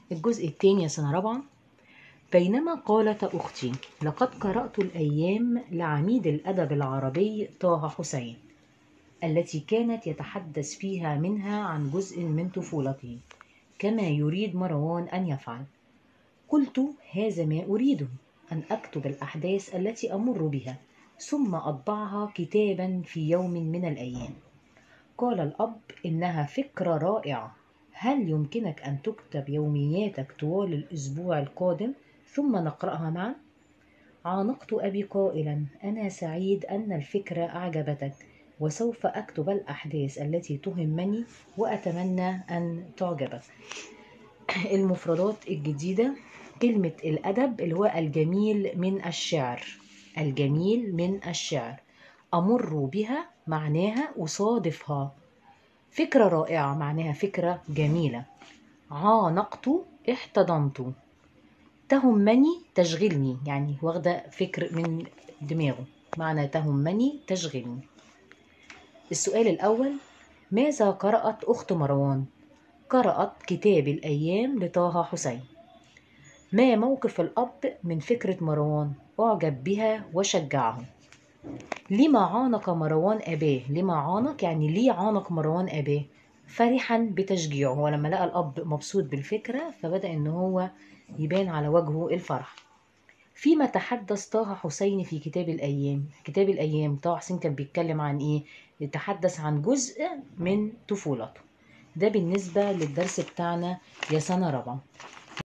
الجزء الثاني يا سنة رابعة. بينما قالت أختي: لقد قرأت الأيام لعميد الأدب العربي طه حسين، التي كانت يتحدث فيها منها عن جزء من طفولته كما يريد مروان أن يفعل. قلت: هذا ما أريده، أن أكتب الأحداث التي أمر بها ثم أطبعها كتابا في يوم من الأيام. قال الأب: إنها فكرة رائعة، هل يمكنك أن تكتب يومياتك طوال الأسبوع القادم ثم نقرأها معا؟ عانقت أبي قائلا: أنا سعيد أن الفكرة أعجبتك، وسوف أكتب الأحداث التي تهمني وأتمنى أن تعجبك. المفردات الجديدة: كلمة الأدب اللي هو الجميل من الشعر، الجميل من الشعر. أمر بها معناها أصادفها. فكرة رائعة معناها فكرة جميلة. عانقت احتضنت. تهمني تشغلني، يعني واخدة فكر من دماغه، معنى تهمني تشغلني. السؤال الأول: ماذا قرأت أخت مروان؟ قرأت كتاب الأيام لطه حسين. ما موقف الأب من فكرة مروان؟ أعجب بها وشجعه. لما عانق مروان أباه؟ لما عانق يعني ليه عانق مروان أباه؟ فرحا بتشجيعه، هو لما لقى الأب مبسوط بالفكرة فبدأ إن هو يبان على وجهه الفرح. فيما تحدث طه حسين في كتاب الأيام؟ كتاب الأيام طه حسين كان بيتكلم عن إيه؟ يتحدث عن جزء من طفولته. ده بالنسبة للدرس بتاعنا يا سنة رابعة.